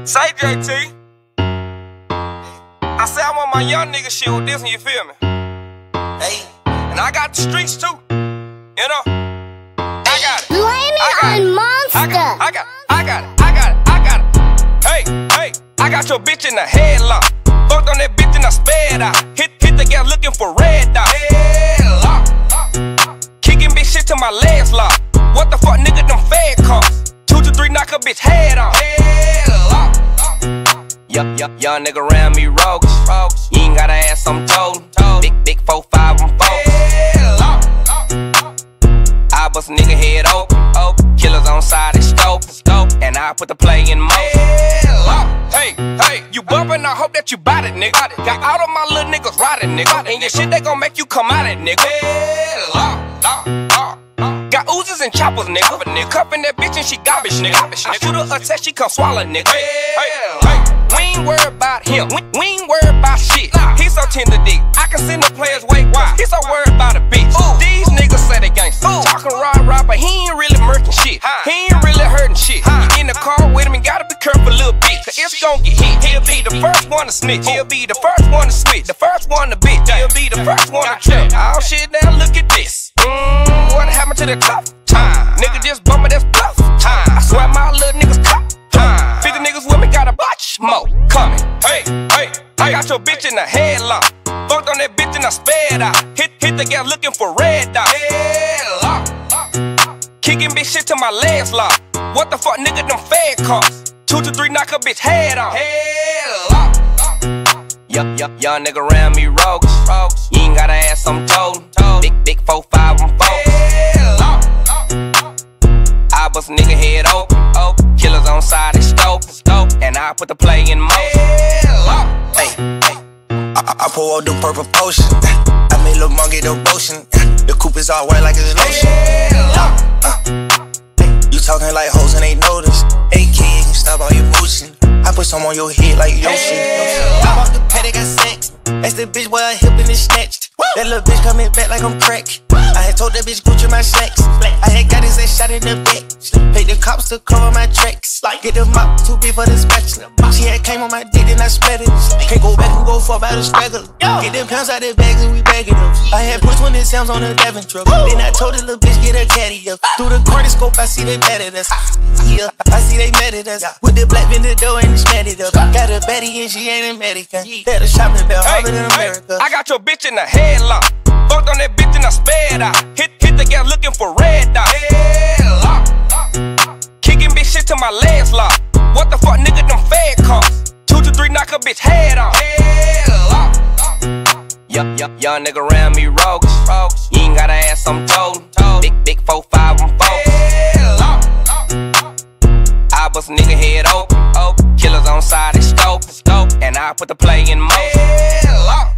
Say JT, I say I want my young nigga shit with this one, you feel me? Hey, and I got the streets too, you know? I got it. Blame it on Monster. I got it. Hey, I got your bitch in the HeadLocc. Fucked on that bitch and I sped out. Hit the gas looking for red dot. HeadLocc. Kicking bitch shit till my legs lock. What the fuck, nigga, them fed costs. 2 to 3 knock a bitch head off. HeadLocc. Young nigga around me rogues. You ain't gotta ask, I'm told. Big 4-5, I'm HeadLocc. I bust a nigga head open. Killers on side and scope. And I put the play in motion. Hey, you bumpin', I hope that you bout it, nigga. Got all of my little niggas riding, nigga. And your shit, they gon' make you come out it, nigga. Got oozes and choppers, nigga. Cuffin' that bitch and she garbage, nigga. I shoot her a test, she come swallow, nigga. We ain't worried about him, we ain't worried about shit. He so tender dick, I can send the players wait. Why? He so worried about a bitch. These niggas say they gangsta. Talking rah, but he ain't really murking shit. He ain't really hurting shit. You in the car with him and gotta be careful, little bitch. Cause it's gon' get hit. He'll be the first one to snitch. He'll be the first one to switch. The first one to bitch. He'll be the first one to trip. Oh shit, now look at this. What happened to the top? Nigga just bumpin', that's bluff. I swear my little niggas cop. 50 niggas with me, got a bunch more coming. Hey, I got your bitch in the HeadLocc. Fucked on that bitch and I sped out. Hit the gas looking for red dot. HeadLocc. Kicking bitch shit till my legs lock. What the fuck, nigga, them fed costs. 2 to 3 knock a bitch head off. HeadLocc. Young nigga around me rogues. You ain't gotta ask, I'm told. Big 4-5, I'm HeadLocc. I bust a nigga head open. Killers on side and scope. And I put the play in motion. Hey, I pour out the purple potion. I made Lil' Monkey the motion. The coupe is all white like it's lotion. You talking like hoes and they notice. AK, you can stop all your motion. I put some on your head like Yoshi. I bought the paddock, got sex. That's the bitch where I hip and it's snatched. That little bitch coming back like I'm crack. I had told that bitch Gucci my slacks. I had got his ass shot in the back. Paid the cops to cover my tracks. Get the mop, too big for the spatula. She had came on my dick and I spread it. Can't go back and go far by the straggler. Get them pounds out the bags and we bag it up. I had push when it sounds on the Devon truck. Then I told the little bitch get her caddy up. Through the cortiscope I see they mad at us. Yeah, I see they mad at us. With the black in the door and it's mad it up. Got a baddie and she ain't American. Had a shopping bell harder than America. I got your bitch in the HeadLocc. Fucked on that bitch and I sped out. Hit the gas looking for red dot. HeadLocc. Kicking bitch shit till my legs lock. What the fuck, nigga, them fed costs. 2 to 3 knock a bitch head off. HeadLocc. Young nigga around me rogues. You ain't gotta ask, I'm told. Big 4-5, I'm HeadLocc. I bust a nigga head open. Killers on side and scope. And I put the play in motion. HeadLocc.